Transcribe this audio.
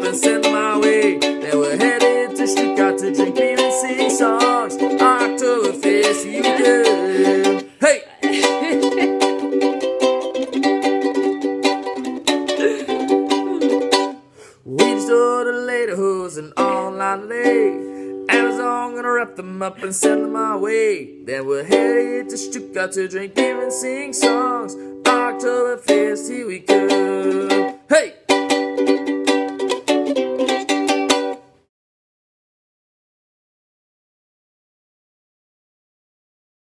and send them our way. Then we're headed to Stuttgart to drink beer and sing songs. Oktoberfest, you good. Hey! We just ordered Lederhosen online today. Amazon gonna wrap them up and send them our way. Then we're headed to Stuttgart to drink beer and sing songs. Oktoberfest, here we go.